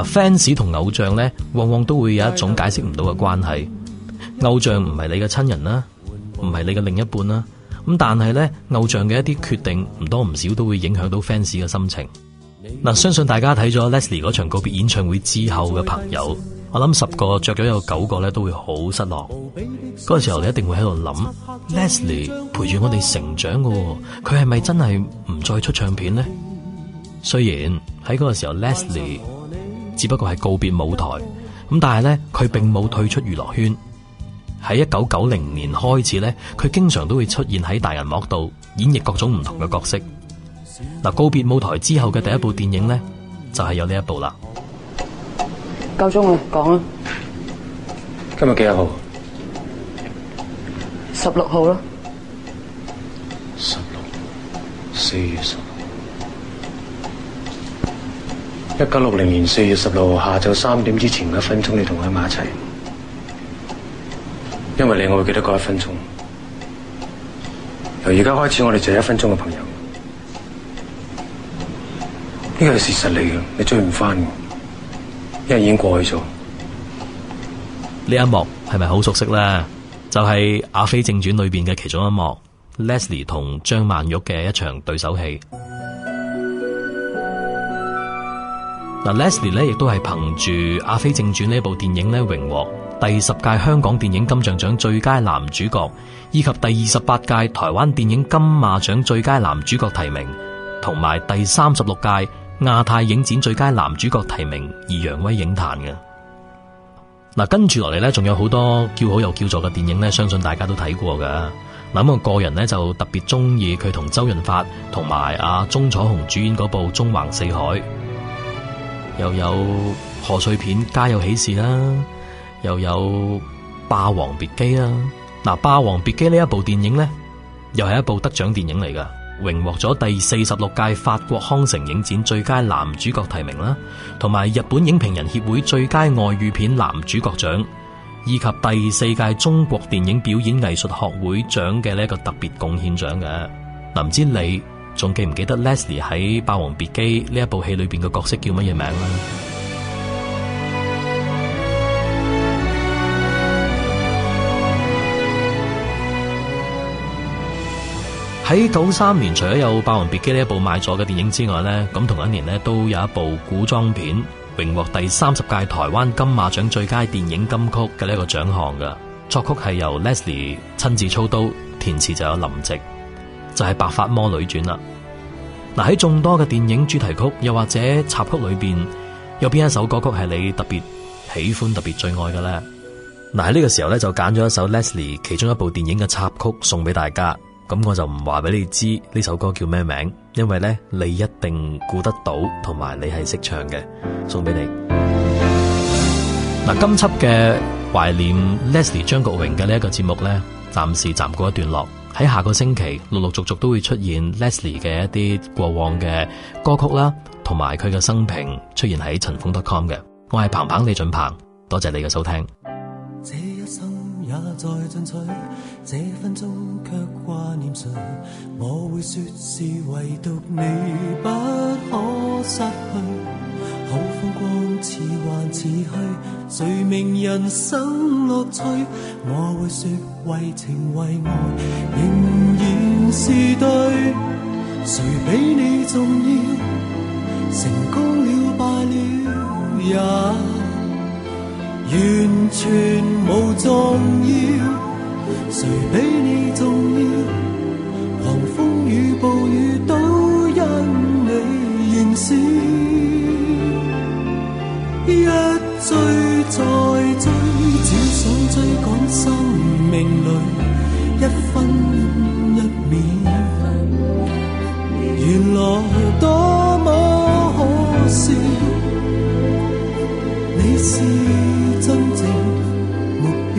fans 同偶像呢，往往都會有一種解釋唔到嘅關係。偶像唔係你嘅親人啦，唔係你嘅另一半啦，咁但係呢，偶像嘅一啲決定唔多唔少都會影響到 fans 嘅心情。相信大家睇咗 Leslie 嗰場告別演唱會之後嘅朋友，我諗10個着咗有9個咧都會好失落。嗰個時候你一定會喺度諗 Leslie 陪住我哋成長嘅，佢係咪真係唔再出唱片呢？雖然喺嗰個時候 Leslie 只不過係告別舞台，咁但係咧佢並冇退出娛樂圈。喺1990年開始咧，佢經常都會出現喺大銀幕度演繹各種唔同嘅角色。告別舞台之後嘅第一部電影咧，就係有呢一部啦。 夠鐘啦，講啦。 今日幾號 ？16號咯。 4月16。1960年4月16號下晝3點之前1分鐘，你同我喺埋一齊。因為你，我會記得嗰1分鐘。由而家開始，我哋就係1分鐘嘅朋友。呢個係事實嚟嘅，你追唔翻嘅，因為已經過去咗。 呢一幕係咪好熟悉咧？就係《阿飛正傳》裏邊嘅其中一幕 ，Leslie 同張曼玉嘅一場對手戲。Leslie 咧亦都係憑住《阿飛正傳》呢部電影咧榮獲第10屆香港電影金像獎最佳男主角，以及第28屆台灣電影金馬獎最佳男主角提名，同埋第36屆亞太影展最佳男主角提名而揚威影壇嘅。跟住落嚟咧，仲有好多叫好又叫座嘅電影咧，相信大家都睇過噶。咁我個人咧就特別中意佢同周潤發同埋鍾楚紅主演嗰部《縱橫四海》，又有賀歲片《家有喜事》啦，又有《霸王別姬》啦。《霸王別姬》呢一部電影咧，又係一部得獎電影嚟噶。榮獲咗第46屆法國康城影展最佳男主角提名啦，同埋日本影評人協會最佳外語片男主角獎，以及第4屆中國電影表演藝術學會獎嘅呢一個特別貢獻獎嘅。唔知你仲記唔記得 Leslie 喺《霸王別姬》呢一部戲裏邊嘅角色叫乜嘢名啦？喺93年，除咗有《霸王別姬》呢一部賣座嘅電影之外呢，咁同一年呢都有一部古裝片榮獲第30屆台灣金馬獎最佳電影金曲嘅呢一個獎項嘅，作曲係由 Leslie 親自操刀，填詞就有林夕，就係《白髮魔女傳》啦。喺眾多嘅電影主題曲又或者插曲裏邊，有邊一首歌曲係你特別喜歡、特別最愛嘅呢？喺呢個時候呢，就揀咗一首 Leslie 其中一部電影嘅插曲送俾大家。咁我就唔話俾你知呢首歌叫咩名，因為呢，你一定估得到，同埋你係識唱嘅，送俾你。今輯嘅懷念 Leslie 張國榮嘅呢一個節目呢，暫時暫告一段落。喺下個星期陸陸續續都會出現 Leslie 嘅一啲過往嘅歌曲啦，同埋佢嘅生平出現喺陳風 .com 嘅。我係彭彭李俊鵬，多謝你嘅收聽。 這一生也在進取，這分鐘卻掛念誰？我會說是唯獨你不可失去。好風光似幻似虛，誰明人生樂趣？我會說為情為愛仍然是對。誰比你重要？成功了敗了也完全無重要。誰比你重要？狂風與暴雨都因你燃燒。一追再追，只想追趕生命裏一分一秒。原來多麼可笑，你是真正目標。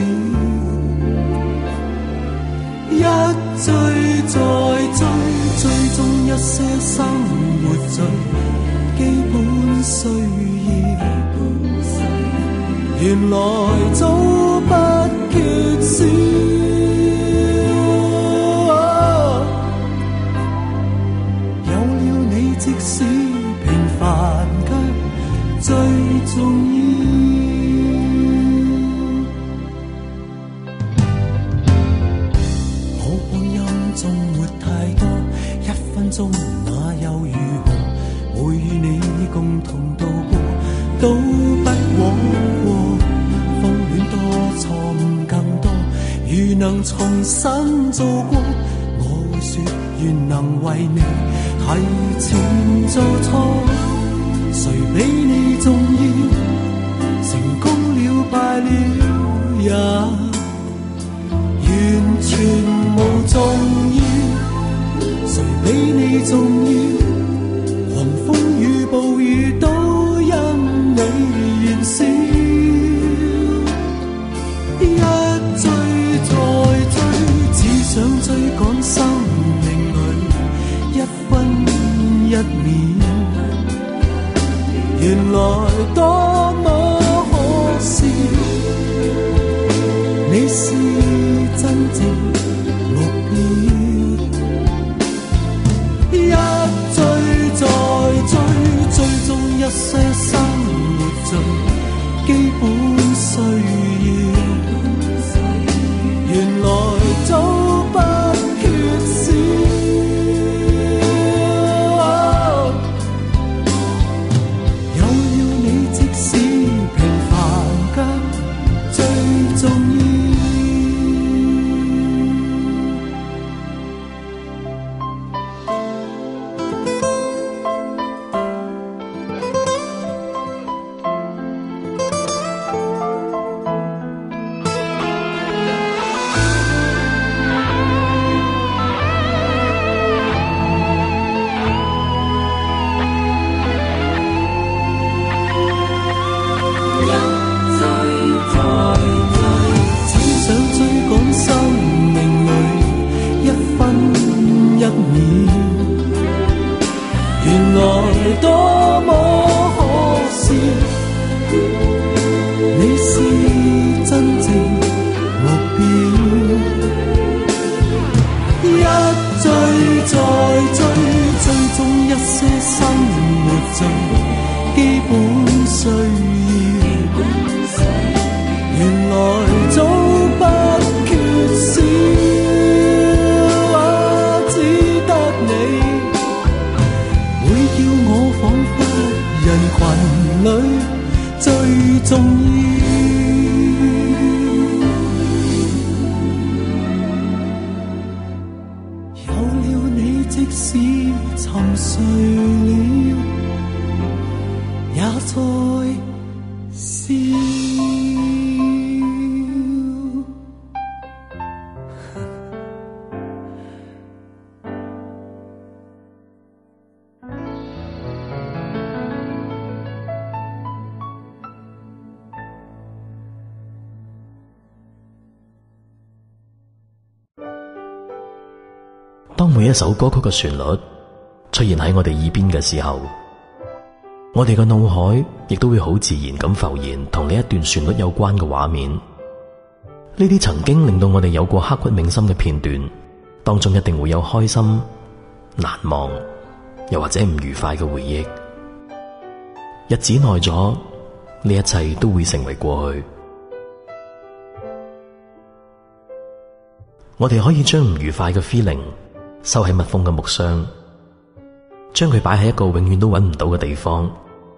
一追再追，追蹤一些生活最基本需要。原來早不缺少。有了你，即使平凡卻最重如能重新做過，我會說願能為你提前做錯。誰比你重要？成功了敗了也完全無重要。誰比你重要？狂風與暴雨都因你燃燒。一追再追，只想追趕生命裏一分一秒。原來多麼可笑，你是真正目標。一追再追，追蹤一些生活最基本需要。原來早不缺少，有了你即使平凡卻最重要。 當每一首歌曲嘅旋律出現喺我哋耳邊嘅時候，我哋嘅腦海亦都會好自然咁浮現同呢一段旋律有關嘅畫面。呢啲曾經令到我哋有過刻骨銘心嘅片段，當中一定會有開心、難忘，又或者唔愉快嘅回憶。日子耐咗，呢一切都會成為過去。我哋可以將唔愉快嘅 feeling收喺密封嘅木箱，將佢擺喺一個永遠都揾唔到嘅地方。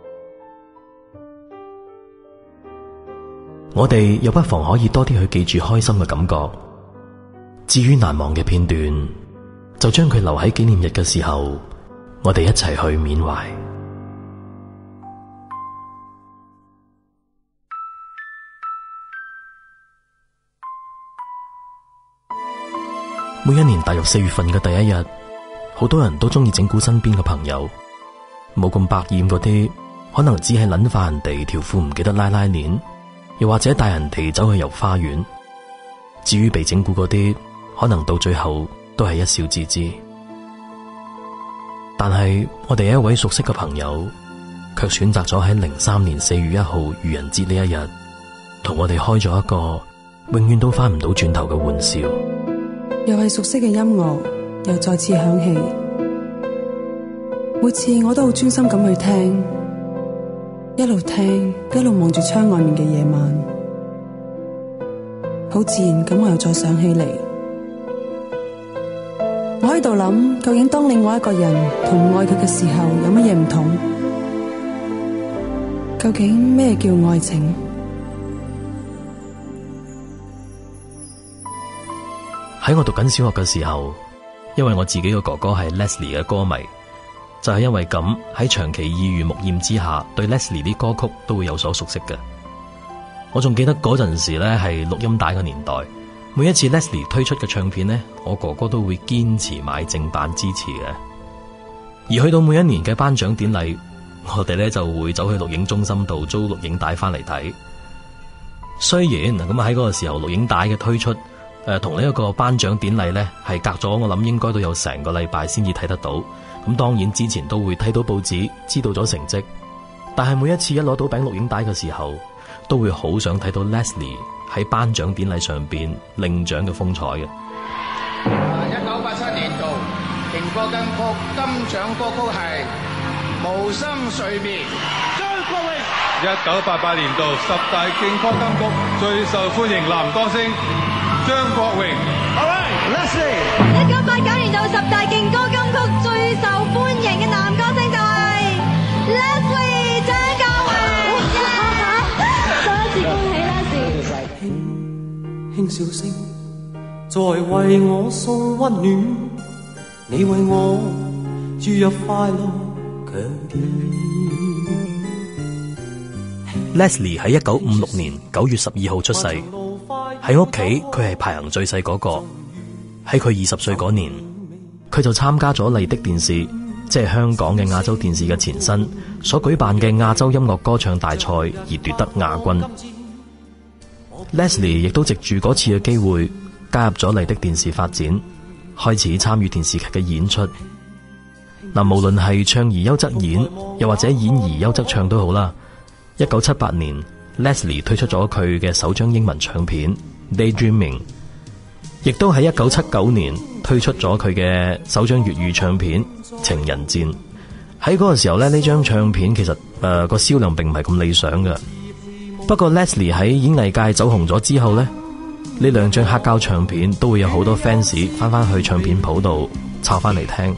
我哋又不妨可以多啲去記住開心嘅感覺，至於難忘嘅片段，就將佢留喺紀念日嘅時候，我哋一齊去緬懷。每一年踏入4月份嘅第一日，好多人都中意整蠱身邊嘅朋友，冇咁百厭嗰啲，可能只係撚化人哋條褲唔記得拉拉鏈，又或者帶人哋走去遊花園。至於被整蠱嗰啲，可能到最後都係一笑置之。但係我哋一位熟悉嘅朋友，卻選擇咗喺03年4月1號愚人節呢一日，同我哋開咗一個永遠都翻唔到轉頭嘅玩笑。 又係熟悉嘅音樂，又再次響起。每次我都好專心咁去聽，一路聽一路望住窗外面嘅夜晚，好自然咁我又再想起嚟。我喺度諗，究竟當另外一個人同唔愛佢嘅時候有乜嘢唔同？究竟咩叫愛情？ 喺我讀緊小學嘅時候，因為我自己嘅哥哥係 Leslie 嘅歌迷，就係因為咁喺長期耳濡目染之下，對 Leslie 啲歌曲都會有所熟悉嘅。我仲記得嗰陣時呢係錄音帶嘅年代，每一次 Leslie 推出嘅唱片呢，我哥哥都會堅持買正版支持嘅。而去到每一年嘅頒獎典禮，我哋呢就會走去錄影中心度租錄影帶翻嚟睇。雖然咁喺嗰個時候錄影帶嘅推出，同呢一個頒獎典禮呢係隔咗，我諗應該都有成個禮拜先至睇得到。咁當然之前都會睇到報紙，知道咗成績，但係每一次一攞到餅錄影帶嘅時候，都會好想睇到 Leslie 喺頒獎典禮上邊領獎嘅風采嘅。 1987年度勁歌金曲金獎歌曲係《無心睡眠》。張國榮。 1988年度10大勁歌金曲最受歡迎男歌星張國榮。 All right, Leslie。 1989年度10大勁歌金曲最受歡迎嘅男歌星就係 Leslie 張國榮。再一次恭喜 Leslie。 輕輕笑聲在為我送溫暖，你為我注入快樂強電。 Leslie 喺1956年9月12號出世，喺屋企佢係排行最細嗰個。喺佢20歲嗰年，佢就參加咗麗的電視，即係香港嘅亞洲電視嘅前身，所舉辦嘅亞洲音樂歌唱大賽而奪得亞軍。Leslie 亦都藉住嗰次嘅機會加入咗麗的電視發展，開始參與電視劇嘅演出。嗱，無論係唱而優則演，又或者演而優則唱都好啦。1978年 Leslie 推出咗佢嘅首張英文唱片 Daydreaming， 亦都喺1979年推出咗佢嘅首張粵語唱片情人戰。喺嗰個時候咧，呢張唱片其實個銷量並唔係咁理想嘅。不過 Leslie 喺演藝界走紅咗之後咧，呢兩張黑膠唱片都會有好多 fans 翻去唱片鋪度抄翻嚟聽。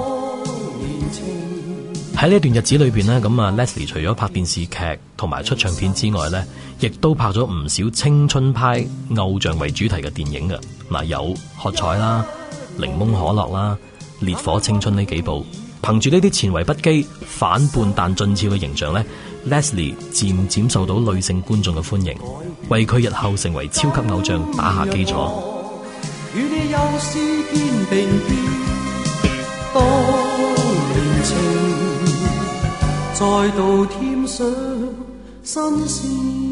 喺呢段日子裏邊呢，咁啊 Leslie 除咗拍電視劇同埋出唱片之外呢，亦都拍咗唔少青春派偶像為主題嘅電影嘅。嗱，有喝彩啦、檸檬可樂啦、烈火青春呢幾部。憑住呢啲前衛不羈、反叛但俊俏嘅形象呢， Leslie 漸漸受到女性觀眾嘅歡迎，為佢日後成為超級偶像打下基礎。 與你又是肩並肩，當年情再度添上新鮮。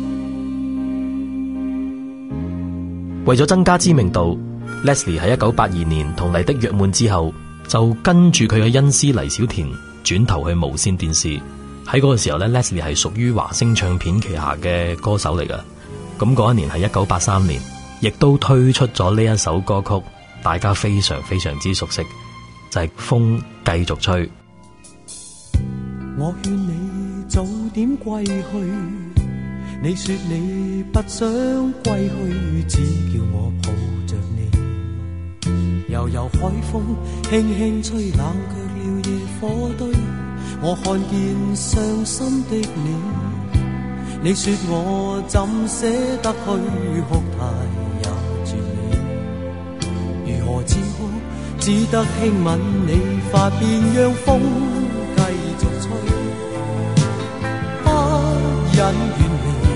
為咗增加知名度， Leslie 喺1982年同麗的約滿之後，就跟住佢嘅恩師黎小田轉投去無線電視。喺嗰個時候咧， Leslie 係屬於華星唱片旗下嘅歌手嚟㗎。咁嗰一年係1983年，亦都推出咗呢一首歌曲，大家非常非常之熟悉，就係風繼續吹。 我勸你早點歸去，你說你不想歸去，只叫我抱着你。悠悠海風輕輕吹，冷卻了野火堆。我看見傷心的你，你說我怎捨得去，哭態也絕美。如何止哭，只得輕吻你髮邊，讓風繼續吹，不忍遠離，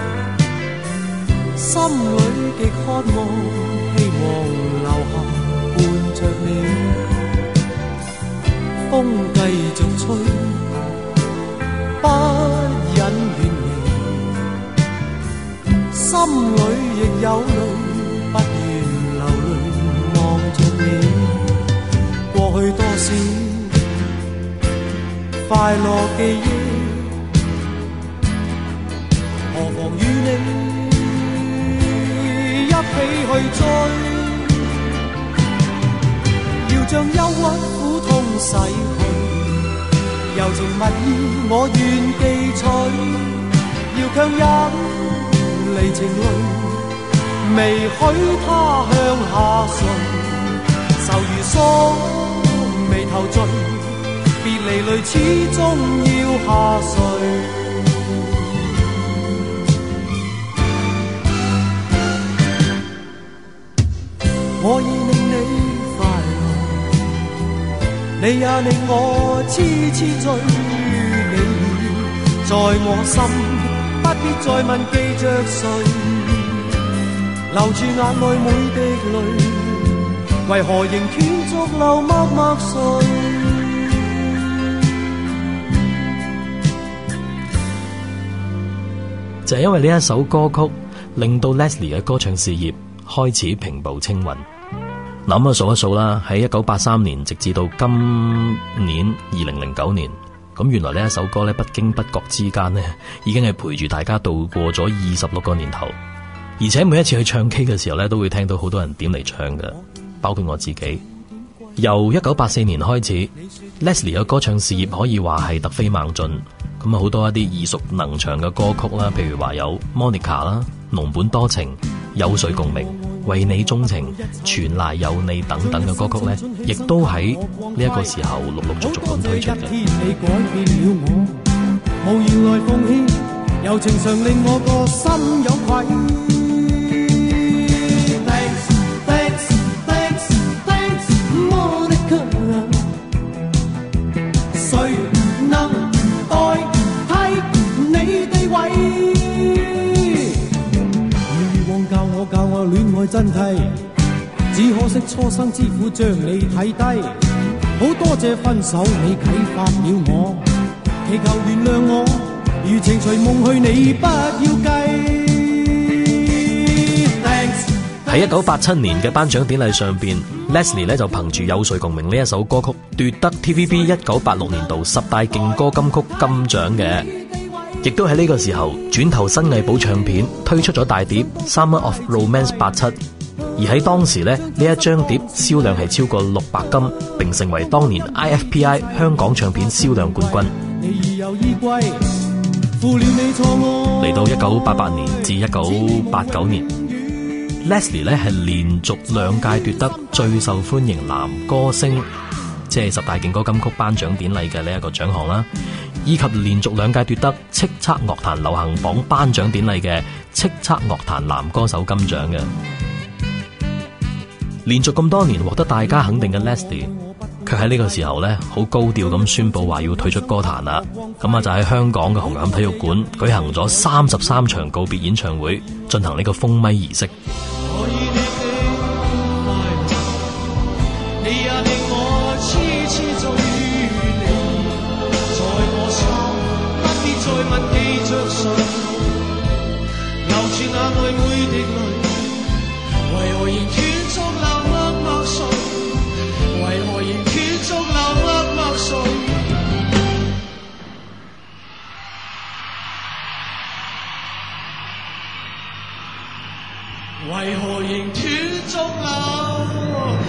心裏極渴望，希望留下伴着你。風繼續吹，不忍遠離，心裏亦有淚，不願流淚望着你。過去多少快樂記憶，何妨與你一起去追，要將憂鬱苦痛洗去，柔情蜜意我願記取，要強忍離情淚，未許他向下垂，愁如鎖眉頭聚，別離淚始終要下垂。 可以令你快樂，你也令我痴痴醉，你在我心，不必再問記着誰，留住眼內每滴淚，為何仍斷續流默默睡？ 就係因為呢一首歌曲，令到 Leslie 嘅歌唱事業開始平步青雲。諗啊數一數啦，喺1983年直至到今年2009年，咁原來呢一首歌咧，不經不覺之間呢，已經係陪住大家度過咗26個年頭。而且每一次去唱 K 嘅時候咧，都會聽到好多人點嚟唱嘅，包括我自己。由1984年開始 Leslie 嘅歌唱事業可以話係突飛猛進，咁啊好多一啲耳熟能詳嘅歌曲啦，譬如話有 Monica 啦、儂本多情、有誰共鳴、為你鍾情、全賴有你等等嘅歌曲呢，亦都喺呢一個時候陸陸續續咁推出嘅。 你改變了我，無言來奉獻，柔情常令我個心有愧。教我戀愛真諦，只可惜初生之苦將你睇低。好多謝分手你啟發了我，祈求原諒我，如情隨夢去你不要計。 喺1987年嘅頒獎典禮上邊 Leslie 咧就憑住有誰共鳴呢一首歌曲奪得 TVB 1986年度10大勁歌金曲金獎嘅。亦都喺呢個時候轉投新藝寶唱片，推出咗大碟 Summer of Romance 87，而喺當時呢一張碟銷量係超過600金，並成為當年 IFPI 香港唱片銷量冠軍。嚟到1988年至1989年 Leslie 呢係連續2屆奪得最受歡迎男歌星，即係10大勁歌金曲頒獎典禮嘅呢一個獎項啦，以及連續2屆奪得叱咤樂壇流行榜頒獎典禮嘅叱咤樂壇男歌手金獎嘅。連續咁多年獲得大家肯定嘅 Leslie， 卻喺呢個時候呢好高調咁宣布話要退出歌壇啦。咁啊就喺香港嘅紅磡體育館舉行咗33場告別演唱會，進行呢個封咪儀式。 為何仍斷續流？